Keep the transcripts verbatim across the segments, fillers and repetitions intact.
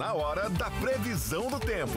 na hora da previsão do tempo.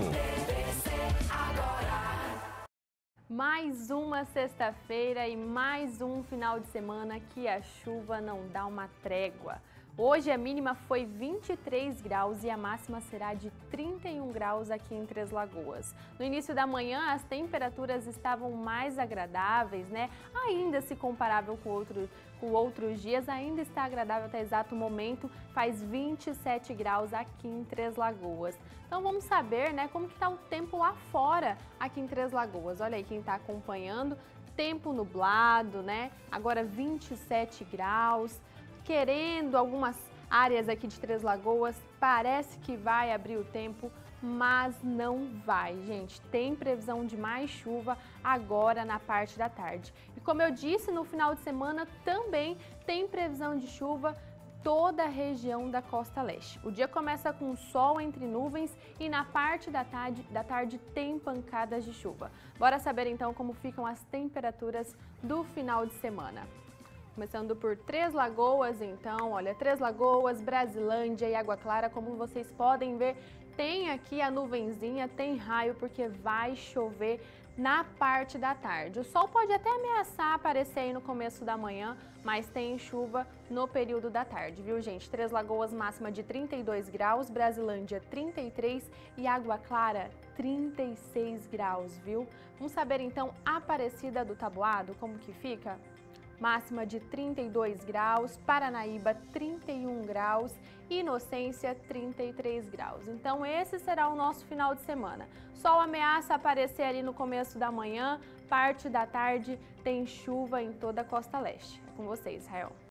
Mais uma sexta-feira e mais um final de semana que a chuva não dá uma trégua. Hoje a mínima foi vinte e três graus e a máxima será de trinta e um graus aqui em Três Lagoas. No início da manhã as temperaturas estavam mais agradáveis, né? Ainda se comparável com, outro, com outros dias, ainda está agradável até exato momento, faz vinte e sete graus aqui em Três Lagoas. Então vamos saber, né, como que está o tempo lá fora aqui em Três Lagoas. Olha aí quem está acompanhando, tempo nublado, né? Agora vinte e sete graus. Querendo algumas áreas aqui de Três Lagoas, parece que vai abrir o tempo, mas não vai, gente. Tem previsão de mais chuva agora na parte da tarde. E como eu disse, no final de semana também tem previsão de chuva toda a região da costa leste. O dia começa com sol entre nuvens e na parte da tarde, da tarde tem pancadas de chuva. Bora saber então como ficam as temperaturas do final de semana. Começando por Três Lagoas, então, olha, Três Lagoas, Brasilândia e Água Clara, como vocês podem ver, tem aqui a nuvenzinha, tem raio, porque vai chover na parte da tarde. O sol pode até ameaçar aparecer aí no começo da manhã, mas tem chuva no período da tarde, viu, gente? Três Lagoas, máxima de trinta e dois graus, Brasilândia trinta e três e Água Clara trinta e seis graus, viu? Vamos saber então Aparecida do Taboado, como que fica? Máxima de trinta e dois graus, Paranaíba trinta e um graus, Inocência trinta e três graus. Então esse será o nosso final de semana. Sol ameaça aparecer ali no começo da manhã, parte da tarde tem chuva em toda a costa leste. É com você, Israel.